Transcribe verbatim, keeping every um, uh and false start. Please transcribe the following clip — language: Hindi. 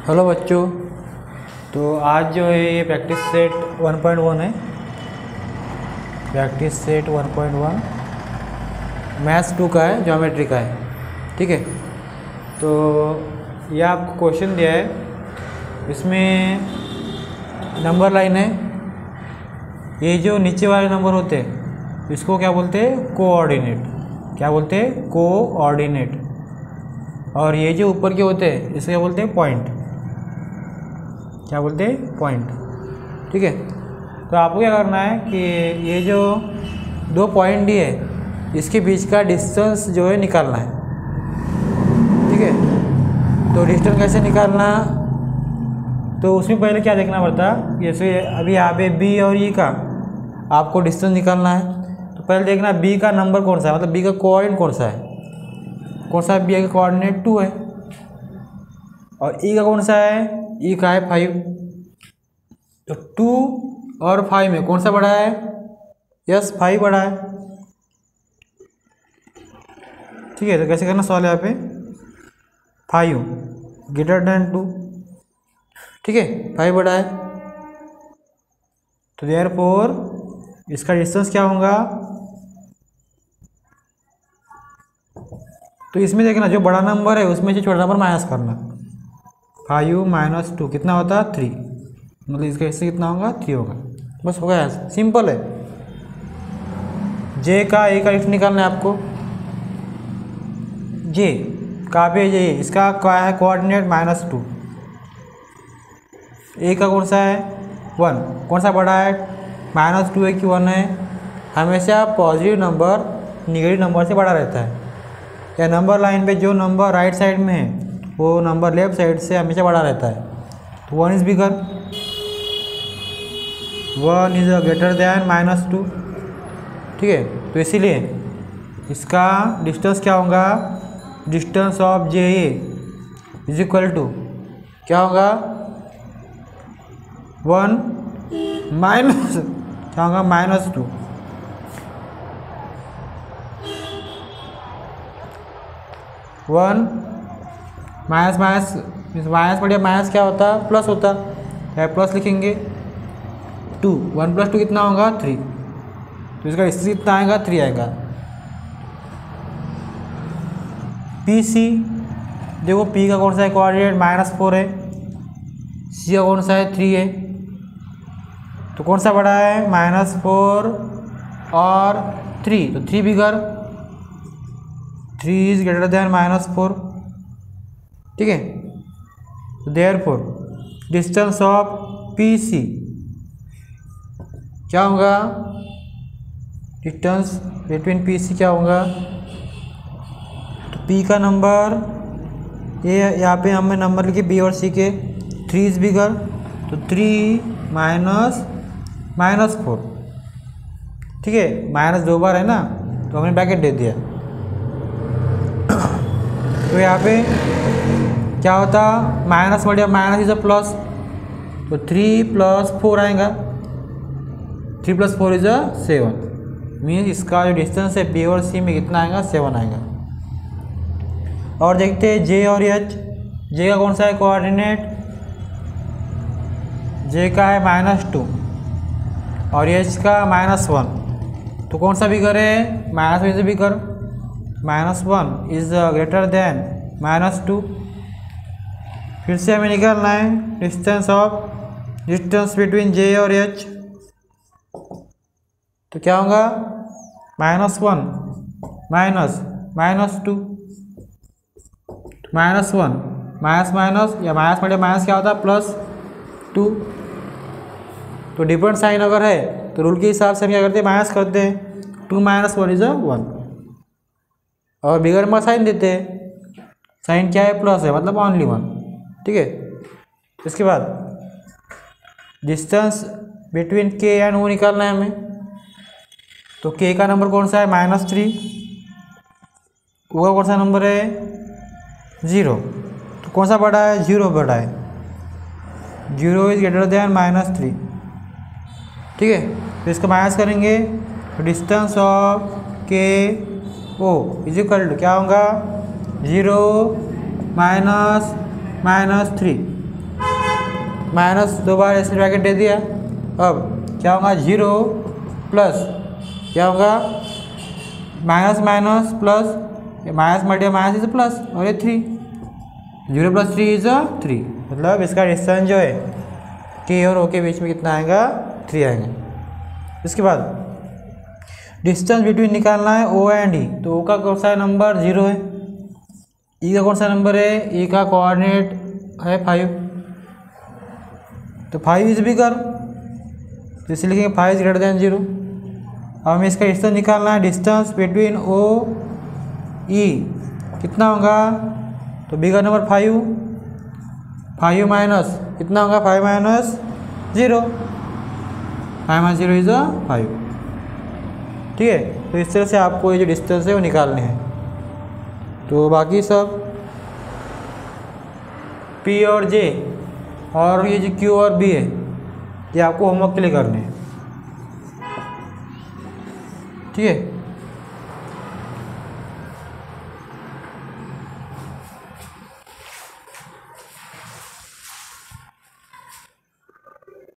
हेलो बच्चों, तो आज जो है ये practice set one point one है। Practice set one point one maths two का है, ज्योमेट्री का है। ठीक है, तो यह आपको क्वेश्चन दिया है, इसमें नंबर लाइन है। ये जो नीचे वाले नंबर होते हैं इसको क्या बोलते हैं? कोऑर्डिनेट। क्या बोलते हैं? कोऑर्डिनेट। और ये जो ऊपर के होते हैं इसे क्या बोलते हैं? पॉइंट। क्या बोलते हैं? पॉइंट। ठीक है, तो आपको क्या करना है कि ये जो दो पॉइंट दिए है इसके बीच का डिस्टेंस जो है निकालना है। ठीक है, तो डिस्टेंस कैसे निकालना, तो उसमें पहले क्या देखना पड़ता, जैसे अभी यहाँ पे बी और ई का आपको डिस्टेंस निकालना है। तो पहले देखना बी का नंबर कौन सा है, मतलब बी का कोऑर्डिनेट कौन सा है। कौन सा है? बी का कोऑर्डिनेट टू है। और ई का कौन सा है? ई का है फाइव। तो टू और फाइव में कौन सा बड़ा है? यस, फाइव बड़ा है। ठीक है, तो कैसे करना सवाल यहाँ पे? Five greater than two. ठीक है, फाइव बड़ा है, तो देयरफॉर इसका डिस्टेंस क्या होगा? तो इसमें देखना जो बड़ा नंबर है उसमें से छोटा नंबर माइनस करना। फाइव माइनस टू कितना होता है? थ्री। मतलब इसका इससे कितना होगा? थ्री होगा। बस हो गया, सिंपल है। जे का ए का लिस्ट निकालना है आपको। जे का पे जे इसका क्या है? Coordinate minus two. ए का कौन सा है? वन। कौन सा बड़ा है? माइनस टू है कि वन है? हमेशा पॉजिटिव नंबर निगेटिव नंबर से बड़ा रहता है। या नंबर लाइन पे जो नंबर राइट साइड में है वो नंबर लेफ्ट साइड से हमेशा बड़ा रहता है। तो one is bigger, one is greater than minus two. ठीक है, तो इसीलिए इसका डिस्टेंस क्या होगा? Distance of J A is equal to क्या होगा? वन माइनस क्या होगा? Minus two. One minus minus minus बढ़िया माइनस क्या होता है? प्लस होता है, प्लस लिखेंगे। टू, वन प्लस टू कितना होगा? थ्री। तो इसका डिस्टेंस कितना आएगा? थ्री आएगा। पी सी देखो, पी का कौन सा है? कोऑर्डिनेट माइनस फोर है। सी का कौन सा है? थ्री है। तो कौन सा बड़ा है? माइनस फोर और थ्री, तो three bigger, three is greater than minus four. ठीक है, तो therefore distance of P C क्या होगा? डिस्टेंस बिटवीन पी सी क्या होगा? तो पी का नंबर, ये यहाँ पे हमें नंबर लिखे बी और सी के। थ्री इज बिगर, तो थ्री माइनस माइनस फोर। ठीक है, माइनस दो बार है ना, तो हमने ब्रैकेट दे दिया। तो यहाँ पे क्या होता? माइनस बढ़िया माइनस इज अ प्लस, तो थ्री प्लस फोर आएगा। Three plus four is a seven. Means इसका जो डिस्टेंस है बी और सी में कितना आएगा? सेवन आएगा। और देखते हैं जे और एच। जे का कौन सा है कोऑर्डिनेट? जे का है माइनस टू और एच का माइनस वन। तो कौन सा बिगर है? माइनस वन से bigger, minus one is greater than minus two. फिर से हमें निकालना है distance of distance between J और एच। तो क्या होगा? Minus one minus minus two, minus one minus minus या माइनस बटे माइनस क्या होता है? Plus two. तो डिफरेंट साइन अगर है तो रूल के हिसाब से हम क्या करते हैं? माइनस करते हैं। Two minus one is a one. और बिगर में साइन देते हैं। साइन क्या है? प्लस है, मतलब ओनली वन। ठीक है, इसके बाद डिस्टेंस बिटवीन के एंड वो निकालना है हमें। तो के का नंबर कौन सा है? Minus three. वो का कौन सा नंबर है? जीरो। तो कौन सा बड़ा है? जीरो बड़ा है। Zero is greater than minus three. ठीक है, तो इसका माइनस करेंगे तो डिस्टेंस ऑफ के ओ इज इक्वल टू क्या होगा? Zero minus minus three. Minus दो बार ऐसे ब्रैकेट दे दिया। अब क्या होगा, जीरो प्लस क्या होगा, minus minus plus, minus multi minus is plus, और ये three, zero plus three is three. मतलब इसका डिस्टेंस जो है के और ओ के बीच में कितना आएगा, थ्री आएंगे। इसके बाद डिस्टेंस बिटवीन निकालना है ओ एंड ई। तो ओ का कौन सा नंबर, जीरो है। ई का कौन सा नंबर है, ई का कोऑर्डिनेट है फाइव, तो फाइव इज बिगर, तो इसे लिखेंगे five is greater than zero. अब हमें इसका डिस्टेंस निकालना है, डिस्टेंस बिटवीन ओ ई कितना होगा, तो bigger number five, five minus कितना होगा, five minus zero, five minus zero is five. ठीक है, तो इस तरह से आपको ये जो डिस्टेंस है वो निकालने हैं। तो बाकी सब P और J और ये जो Q और B है ये आपको होमवर्क के लिए करने हैं। ठीक है।